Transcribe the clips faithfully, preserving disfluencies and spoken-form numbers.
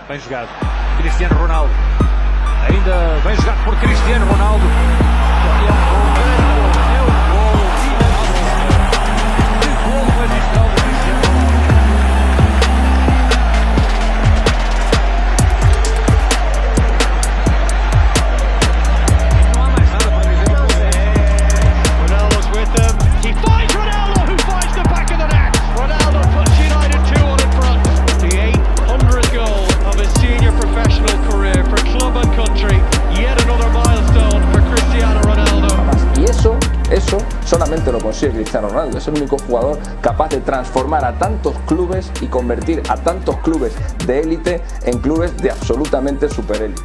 Bem jogado. Cristiano Ronaldo. Ainda bem jogado por Cristiano Ronaldo. É um gol, é um gol. Que gol magistral do Cristiano Ronaldo. Não há mais nada para dizer. Ronaldo's with them. He finds Ronaldo, who finds the back of the net. Ronaldo puts United two one in front. The eight hundredth goal of his senior professional career for club and country. Yet another milestone for Cristiano Ronaldo. Y eso, eso solamente lo consigue Cristiano Ronaldo. Es el único jugador capaz de transformar a tantos clubes y convertir a tantos clubes de élite en clubes de absolutamente superélite.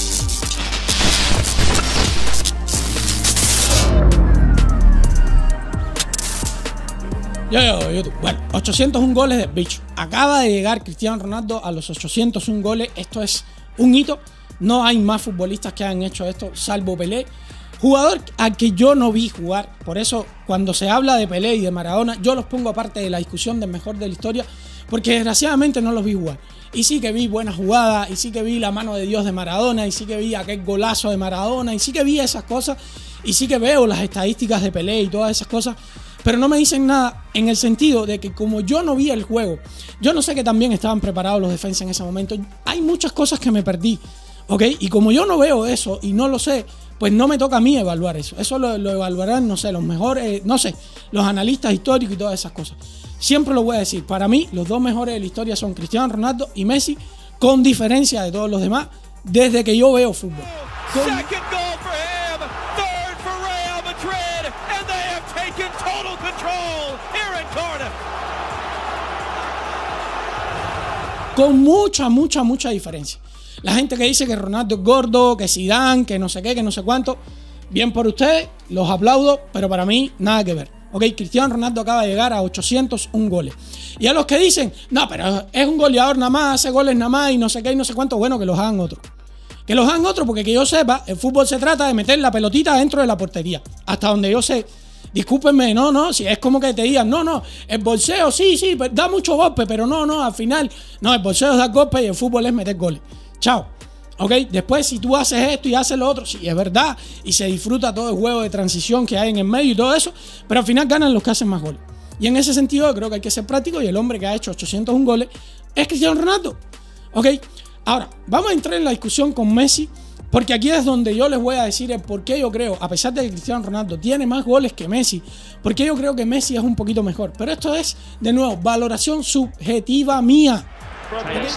Yo, yo, YouTube. Bueno, ochocientos uno goles del bicho. Acaba de llegar Cristiano Ronaldo a los ochocientos uno goles. Esto es un hito. No hay más futbolistas que han hecho esto, salvo Pelé. Jugador al que yo no vi jugar. Por eso, cuando se habla de Pelé y de Maradona, yo los pongo aparte de la discusión del mejor de la historia, porque desgraciadamente no los vi jugar. Y sí que vi buenas jugadas, y sí que vi la mano de Dios de Maradona, y sí que vi aquel golazo de Maradona, y sí que vi esas cosas, y sí que veo las estadísticas de Pelé y todas esas cosas. Pero no me dicen nada en el sentido de que como yo no vi el juego, yo no sé que también estaban preparados los defensas en ese momento. Hay muchas cosas que me perdí, ¿ok? Y como yo no veo eso y no lo sé, pues no me toca a mí evaluar eso. Eso lo, lo evaluarán, no sé, los mejores, no sé, los analistas históricos y todas esas cosas. Siempre lo voy a decir, para mí los dos mejores de la historia son Cristiano Ronaldo y Messi, con diferencia de todos los demás, desde que yo veo fútbol. Con... Con mucha, mucha, mucha diferencia. La gente que dice que Ronaldo es gordo, que Zidane, que no sé qué, que no sé cuánto, bien por ustedes, los aplaudo, pero para mí nada que ver. Ok, Cristiano Ronaldo acaba de llegar a ochocientos uno goles. Y a los que dicen, no, pero es un goleador nada más, hace goles nada más y no sé qué y no sé cuánto, bueno, que los hagan otros. Que los hagan otros porque que yo sepa, el fútbol se trata de meter la pelotita dentro de la portería. Hasta donde yo sé. Discúlpenme, no, no, si es como que te digan, no, no, el bolseo, sí, sí, da mucho golpe, pero no, no, al final, no, el bolseo es dar golpe y el fútbol es meter goles. Chao. Ok, después si tú haces esto y haces lo otro, sí, es verdad, y se disfruta todo el juego de transición que hay en el medio y todo eso, pero al final ganan los que hacen más goles. Y en ese sentido yo creo que hay que ser práctico y el hombre que ha hecho ochocientos uno goles es Cristiano Ronaldo. Ok, ahora, vamos a entrar en la discusión con Messi, porque aquí es donde yo les voy a decir el por qué yo creo, a pesar de que Cristiano Ronaldo tiene más goles que Messi, porque yo creo que Messi es un poquito mejor. Pero esto es, de nuevo, valoración subjetiva mía. Okay.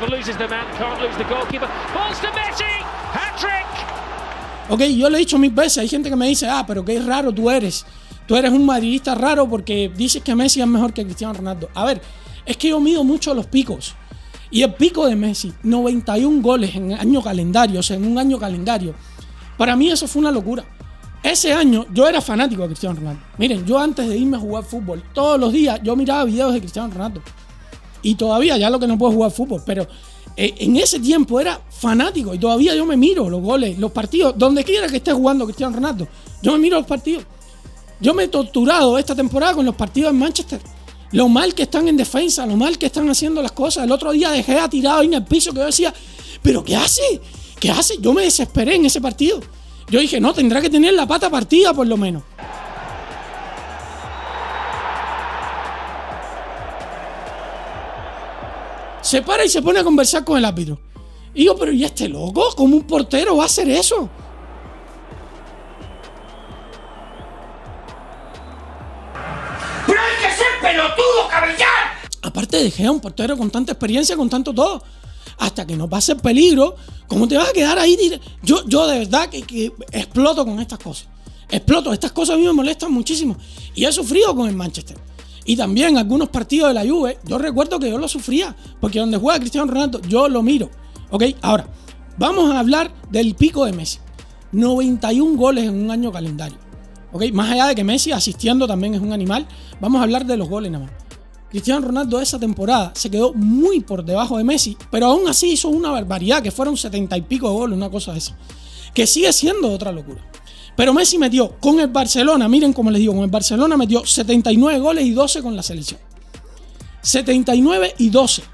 Ok, yo le he dicho mil veces, hay gente que me dice, ah, pero qué raro tú eres. Tú eres un madridista raro porque dices que Messi es mejor que Cristiano Ronaldo. A ver, es que yo mido mucho los picos. Y el pico de Messi, noventa y uno goles en año calendario, o sea, en un año calendario. Para mí eso fue una locura. Ese año yo era fanático de Cristiano Ronaldo. Miren, yo antes de irme a jugar fútbol, todos los días yo miraba videos de Cristiano Ronaldo. Y todavía, ya lo que no puedo jugar fútbol, pero eh, en ese tiempo era fanático. Y todavía yo me miro los goles, los partidos, donde quiera que esté jugando Cristiano Ronaldo. Yo me miro los partidos. Yo me he torturado esta temporada con los partidos en Manchester. Lo mal que están en defensa, lo mal que están haciendo las cosas. El otro día dejé a tirado ahí en el piso que yo decía, ¿pero qué hace? ¿Qué hace? Yo me desesperé en ese partido. Yo dije, no, tendrá que tener la pata partida por lo menos. Se para y se pone a conversar con el árbitro. Y digo, pero ¿y este loco? ¿Cómo un portero va a hacer eso? ¡Pelotudo, cabellar! Aparte dejé a un portero con tanta experiencia, con tanto todo, hasta que no pase el peligro, ¿cómo te vas a quedar ahí? Yo, yo de verdad que, que exploto con estas cosas. Exploto, estas cosas a mí me molestan muchísimo. Y he sufrido con el Manchester. Y también algunos partidos de la Juve, yo recuerdo que yo lo sufría, porque donde juega Cristiano Ronaldo, yo lo miro. Ok, ahora, vamos a hablar del pico de Messi. noventa y uno goles en un año calendario. Okay, más allá de que Messi asistiendo también es un animal, vamos a hablar de los goles nada más. Cristiano Ronaldo esa temporada se quedó muy por debajo de Messi, pero aún así hizo una barbaridad, que fueron setenta y pico de goles, una cosa de esa, que sigue siendo otra locura. Pero Messi metió con el Barcelona, miren cómo les digo, con el Barcelona metió setenta y nueve goles y doce con la selección. setenta y nueve y doce,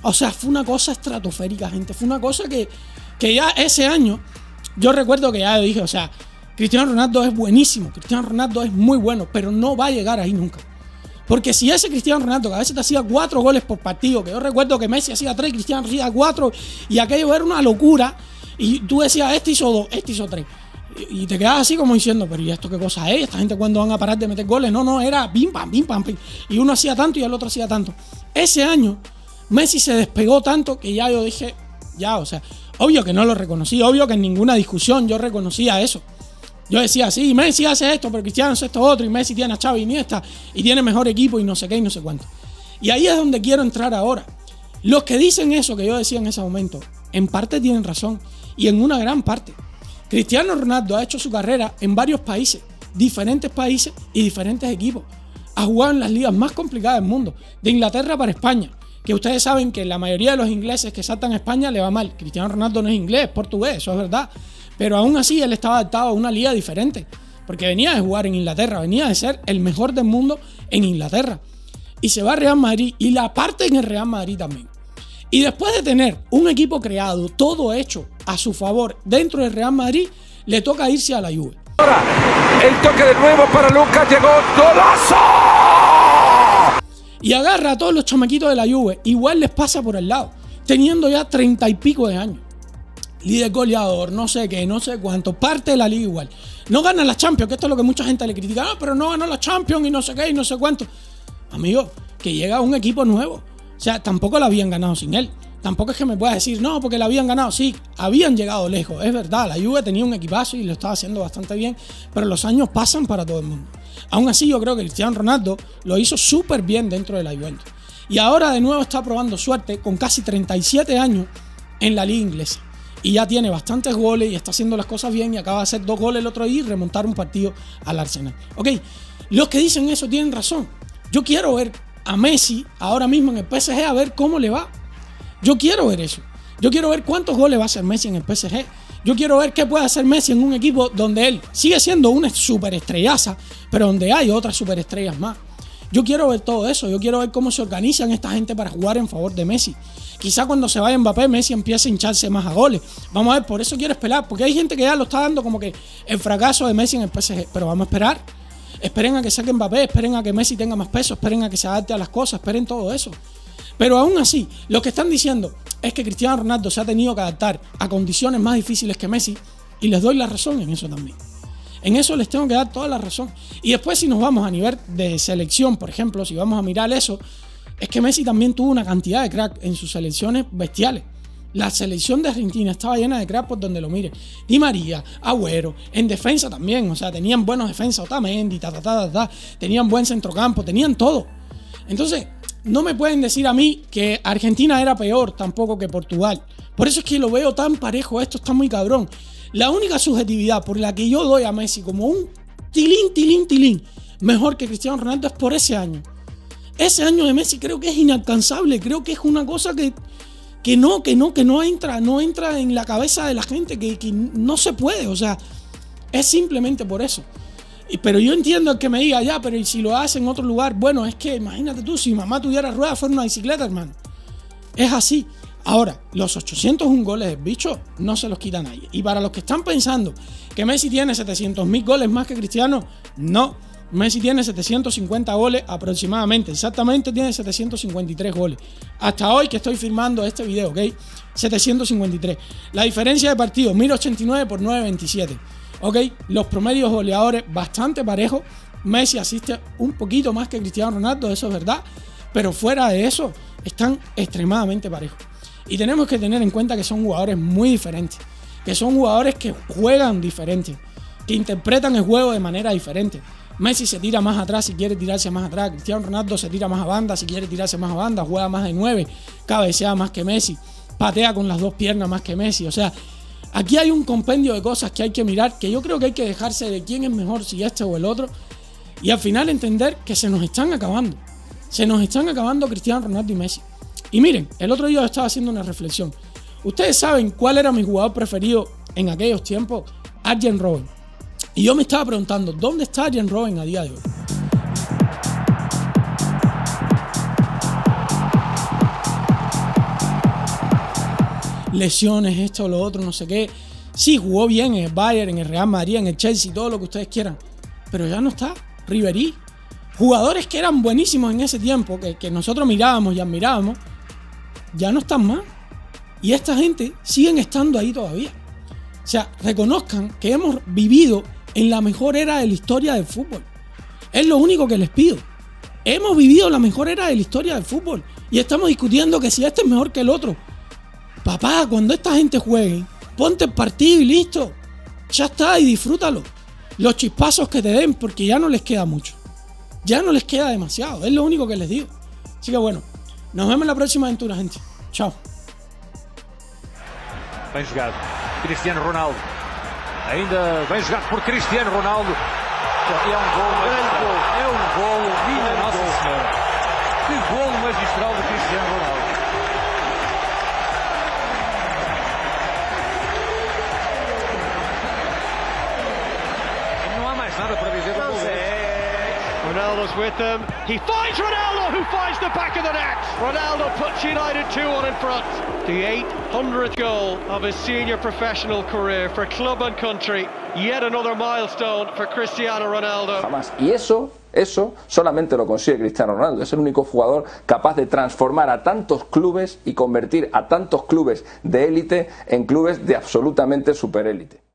O sea, fue una cosa estratosférica, gente. Fue una cosa que, que ya ese año, yo recuerdo que ya dije, o sea, Cristiano Ronaldo es buenísimo, Cristiano Ronaldo es muy bueno, pero no va a llegar ahí nunca. Porque si ese Cristiano Ronaldo, que a veces te hacía cuatro goles por partido, que yo recuerdo que Messi hacía tres, Cristiano hacía cuatro, y aquello era una locura, y tú decías, este hizo dos, este hizo tres. Y te quedas así como diciendo, pero ¿y esto qué cosa es? ¿Esta gente cuándo van a parar de meter goles? No, no, era pim, pam, pim, pam, pim. Y uno hacía tanto y el otro hacía tanto. Ese año, Messi se despegó tanto que ya yo dije, ya, o sea, obvio que no lo reconocí, obvio que en ninguna discusión yo reconocía eso. Yo decía, sí, Messi hace esto, pero Cristiano hace esto otro, y Messi tiene a Xavi y Iniesta, y tiene mejor equipo y no sé qué y no sé cuánto. Y ahí es donde quiero entrar ahora. Los que dicen eso que yo decía en ese momento, en parte tienen razón, y en una gran parte. Cristiano Ronaldo ha hecho su carrera en varios países, diferentes países y diferentes equipos. Ha jugado en las ligas más complicadas del mundo, de Inglaterra para España, que ustedes saben que la mayoría de los ingleses que saltan a España le va mal. Cristiano Ronaldo no es inglés, es portugués, eso es verdad. Pero aún así él estaba adaptado a una liga diferente, porque venía de jugar en Inglaterra, venía de ser el mejor del mundo en Inglaterra. Y se va a Real Madrid y la parte en el Real Madrid también. Y después de tener un equipo creado, todo hecho a su favor dentro del Real Madrid, le toca irse a la Juve. Ahora, el toque de nuevo para Lucas, llegó golazo. Y agarra a todos los chamaquitos de la Juve, igual les pasa por el lado, teniendo ya treinta y pico de años. Líder goleador, no sé qué, no sé cuánto, parte de la liga igual. No gana la Champions, que esto es lo que mucha gente le critica. Ah, pero no ganó la Champions y no sé qué y no sé cuánto. Amigo, que llega un equipo nuevo. O sea, tampoco la habían ganado sin él. Tampoco es que me puedas decir, no, porque la habían ganado. Sí, habían llegado lejos, es verdad. La Juve tenía un equipazo y lo estaba haciendo bastante bien, pero los años pasan para todo el mundo. Aún así, yo creo que Cristiano Ronaldo lo hizo súper bien dentro de la Juventus. Y ahora de nuevo está probando suerte con casi treinta y siete años en la liga inglesa. Y ya tiene bastantes goles y está haciendo las cosas bien y acaba de hacer dos goles el otro día y remontar un partido al Arsenal. Ok, los que dicen eso tienen razón. Yo quiero ver a Messi ahora mismo en el P S G a ver cómo le va. Yo quiero ver eso. Yo quiero ver cuántos goles va a hacer Messi en el P S G. Yo quiero ver qué puede hacer Messi en un equipo donde él sigue siendo una superestrellaza, pero donde hay otras superestrellas más. Yo quiero ver todo eso. Yo quiero ver cómo se organizan esta gente para jugar en favor de Messi. Quizá cuando se vaya Mbappé, Messi empiece a hincharse más a goles. Vamos a ver, por eso quiero esperar, porque hay gente que ya lo está dando como que el fracaso de Messi en el P S G. Pero vamos a esperar. Esperen a que saque Mbappé, esperen a que Messi tenga más peso, esperen a que se adapte a las cosas, esperen todo eso. Pero aún así, lo que están diciendo es que Cristiano Ronaldo se ha tenido que adaptar a condiciones más difíciles que Messi, y les doy la razón en eso también. En eso les tengo que dar toda la razón. Y después, si nos vamos a nivel de selección, por ejemplo, si vamos a mirar eso, es que Messi también tuvo una cantidad de crack en sus selecciones bestiales. La selección de Argentina estaba llena de crack por donde lo mire. Di María, Agüero, en defensa también, o sea, tenían buenos defensas, Otamendi, ta, ta, ta, ta, ta, tenían buen centrocampo, tenían todo. Entonces, no me pueden decir a mí que Argentina era peor tampoco que Portugal. Por eso es que lo veo tan parejo, esto está muy cabrón. La única subjetividad por la que yo doy a Messi como un tilín, tilín, tilín mejor que Cristiano Ronaldo es por ese año. Ese año de Messi creo que es inalcanzable, creo que es una cosa que, que no, que no, que no entra, no entra en la cabeza de la gente, que, que no se puede, o sea, es simplemente por eso. Y, pero yo entiendo el que me diga, ya, pero ¿y si lo hace en otro lugar? Bueno, es que imagínate tú, si mamá tuviera ruedas fuera una bicicleta, hermano. Es así. Ahora, los ochocientos un goles del bicho no se los quita nadie. Y para los que están pensando que Messi tiene setecientos mil goles más que Cristiano, no. Messi tiene setecientos cincuenta goles aproximadamente. Exactamente tiene setecientos cincuenta y tres goles. Hasta hoy que estoy filmando este video, ¿ok? setecientos cincuenta y tres. La diferencia de partido, mil ochenta y nueve por novecientos veintisiete. ¿Ok? Los promedios goleadores bastante parejos. Messi asiste un poquito más que Cristiano Ronaldo, eso es verdad. Pero fuera de eso, están extremadamente parejos. Y tenemos que tener en cuenta que son jugadores muy diferentes. Que son jugadores que juegan diferente. Que interpretan el juego de manera diferente. Messi se tira más atrás si quiere tirarse más atrás. Cristiano Ronaldo se tira más a banda si quiere tirarse más a banda. Juega más de nueve. Cabecea más que Messi. Patea con las dos piernas más que Messi. O sea, aquí hay un compendio de cosas que hay que mirar. Que yo creo que hay que dejarse de quién es mejor, si este o el otro. Y al final entender que se nos están acabando. Se nos están acabando Cristiano Ronaldo y Messi. Y miren, el otro día yo estaba haciendo una reflexión. ¿Ustedes saben cuál era mi jugador preferido en aquellos tiempos? Arjen Robben. Y yo me estaba preguntando, ¿dónde está Arjen Robben a día de hoy? lesiones, esto, lo otro, no sé qué. Sí, jugó bien en el Bayern, en el Real Madrid, en el Chelsea, todo lo que ustedes quieran. Pero ya no está. Ribery. Jugadores que eran buenísimos en ese tiempo, que, que nosotros mirábamos y admirábamos, ya no están más. Y esta gente siguen estando ahí todavía. O sea, reconozcan que hemos vivido en la mejor era de la historia del fútbol. Es lo único que les pido. Hemos vivido la mejor era de la historia del fútbol. Y estamos discutiendo que si este es mejor que el otro. Papá, cuando esta gente juegue, ponte el partido y listo. Ya está, y disfrútalo. Los chispazos que te den, porque ya no les queda mucho. Ya no les queda demasiado. Es lo único que les digo. Así que bueno, nos vemos en la próxima aventura, gente. Chao. Bem jogado. Cristiano Ronaldo. Ainda bem jogado por Cristiano Ronaldo. É um golo magistral. É um golo, minha Nossa Senhora. Que golo magistral do Cristiano Ronaldo. Não há mais nada para dizer do golo. Ronaldo's with them. He finds Ronaldo, who finds the back of the net. Ronaldo puts United two one in front. The eight hundredth goal of his senior professional career for club and country. Yet another milestone for Cristiano Ronaldo. Jamás. Y eso, eso solamente lo consigue Cristiano Ronaldo. Es el único jugador capaz de transformar a tantos clubes y convertir a tantos clubes de élite en clubes de absolutamente superélite.